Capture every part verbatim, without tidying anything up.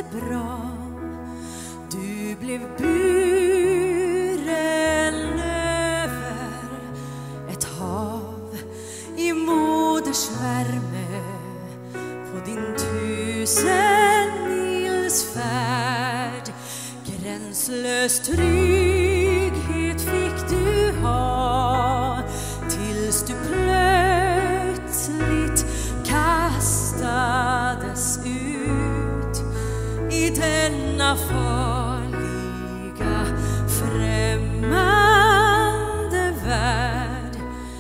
det bra. Du blev buren över ett hav i moders värme på din tusen mils färd. Gränslös trygghet fick du ha tills du plötsligt kastades ut i denna farliga främmande värld.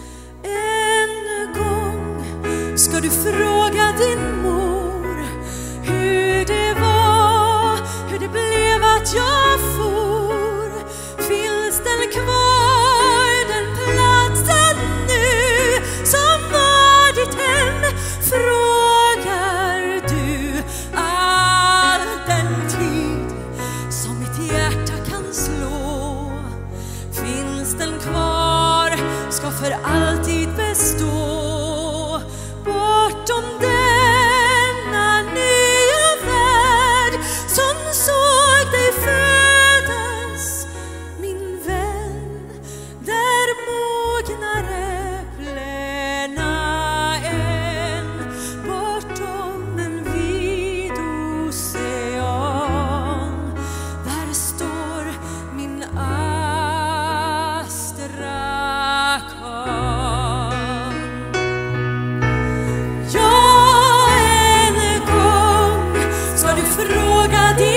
En gång ska du fråga din mor hur det var, hur det blev att jag for. Finns den kvar, den platsen nu som var ditt hem? Frågar du all den tid som mitt hjärta kan slå? Finns den kvar, ska för alltid bestå. Bortom denna nya värld som såg dig födas, min vän, där mognar äpplena än. Bortom en vid ocean, där står min Astrakhan. Ja, en gång ska du fråga din